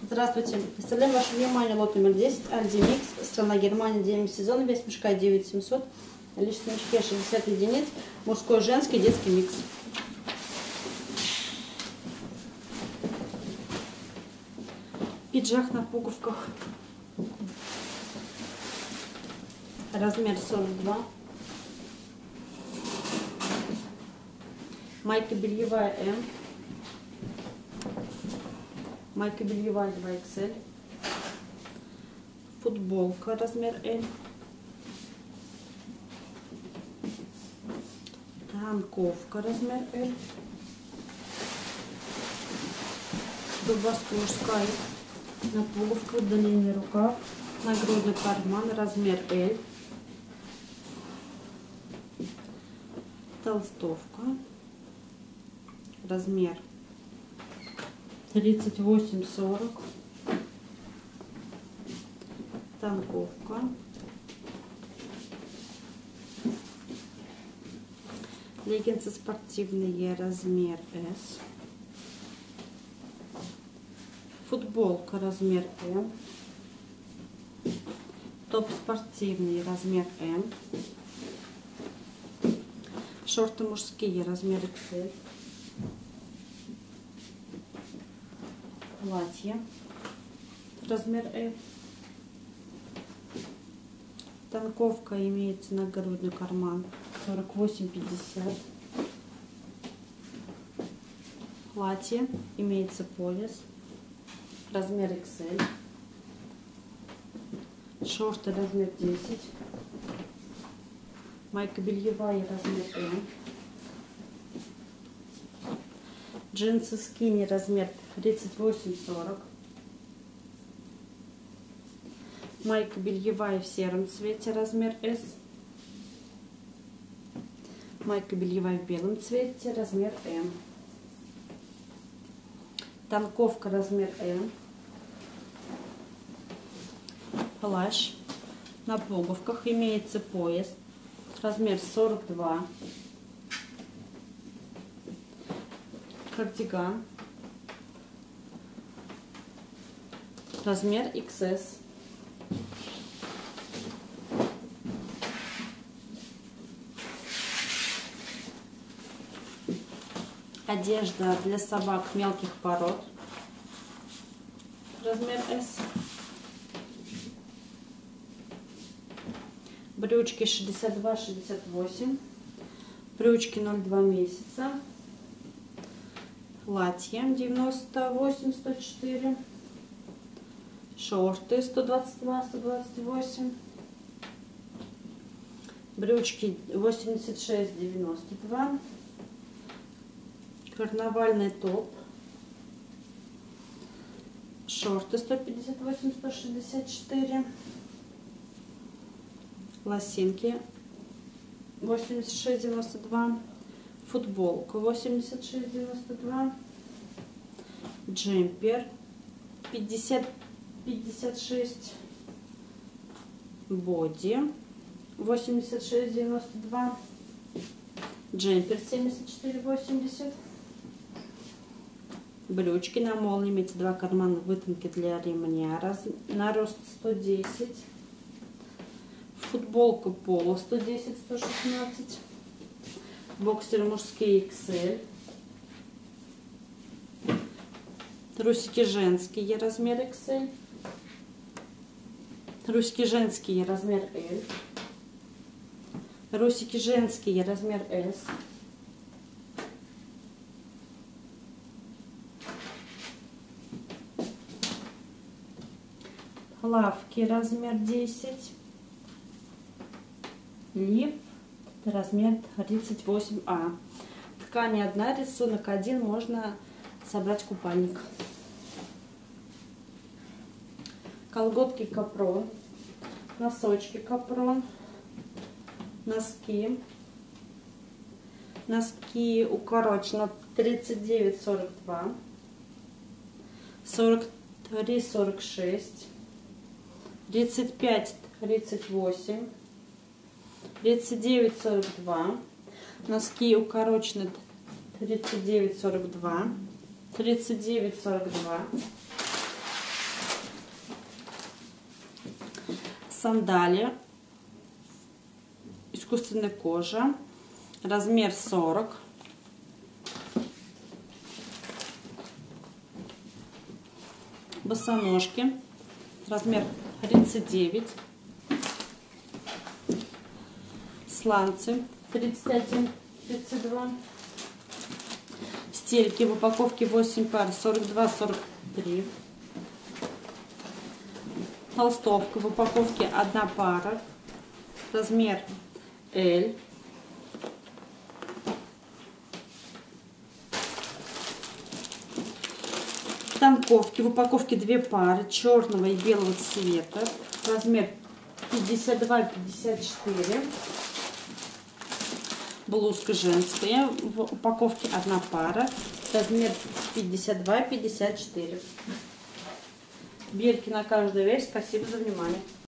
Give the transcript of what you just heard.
Здравствуйте! Представляем ваше внимание лот номер 10 Aldi Mix, страна Германия, 9 сезонов, вес мешка 9700, количество мешке 60 единиц, мужской, женский, детский микс. Пиджак на пуговках, размер 42, майка бельевая М, майка бельевая 2XL, футболка размер L, танковка размер L, рубашка мужская на пуговках, длинный рукав, нагрудный карман размер L, толстовка размер 38-40, танковка, леггинсы спортивные размер S, футболка размер M, топ спортивный размер M, шорты мужские размер XL, платье размер F, танковка имеется нагрудный карман 48-50, платье имеется пояс размер XL, шорты размер 10, майка бельевая размер M, джинсы скини размер 38-40, майка бельевая в сером цвете размер S, майка бельевая в белом цвете размер M, танковка размер M, плащ на пуговках, имеется пояс размер 42, кардиган размер XS, одежда для собак мелких пород размер S, брючки 62-68, брючки 0,2 месяца, платье 98-104, шорты 122-128, брючки 86-92, карнавальный топ, шорты 158-164, лосинки 86-92, футболка 86-92, джемпер 50-56, боди 86-92, джемпер 74-80, брючки на молнии, имеется два кармана, вытонки для ремня на рост 110, футболка поло 110-116, боксеры мужские XL, трусики женские размер XL, трусики женские размер L, трусики женские размер S, плавки размер 10, лиф размер 38А. Ткань одна, рисунок один, можно собрать купальник. Колготки капрон, носочки капрон, носки укорочено 39-42, 43-46, 35-38, 39-42, носки укорочены 39-42, 39-42, Сандали. Искусственная кожа. Размер 40. Босоножки. Размер 39. Сланцы 31-32. Стельки в упаковке 8 пар 42-43. Толстовка в упаковке 1 пара. Размер L. Танковки в упаковке 2 пары черного и белого цвета. Размер 52-54. Блузка женская в упаковке 1 пара. Размер 52-54. Бирки на каждую вещь. Спасибо за внимание.